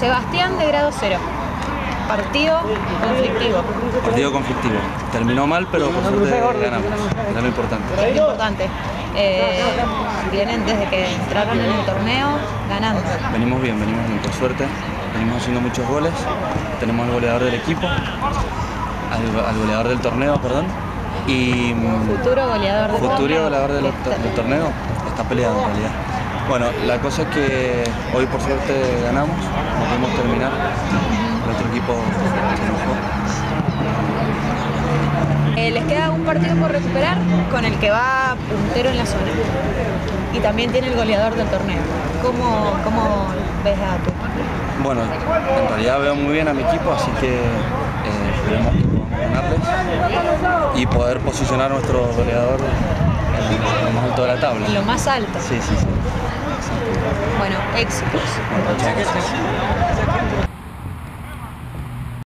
Sebastián de grado 0. Partido conflictivo. Partido conflictivo. Terminó mal, pero por suerte ganamos. Era lo importante. Es importante. Vienen desde que entraron en el torneo ganando. Venimos bien, por suerte. Venimos haciendo muchos goles. Tenemos al goleador del equipo, al goleador del torneo, perdón. Y Futuro goleador del torneo. Está peleado en realidad. Bueno, la cosa es que hoy por suerte ganamos, no pudimos terminar. El otro equipo se enojó. Les queda un partido por recuperar con el que va puntero en la zona. Y también tiene el goleador del torneo. ¿Cómo ves a tu equipo? Bueno, en realidad veo muy bien a mi equipo, así que esperemos que podamos ganarles y poder posicionar a nuestro goleador en lo más alto de la tabla. En lo más alto. Sí. Bueno, éxitos. Bueno, muchas gracias.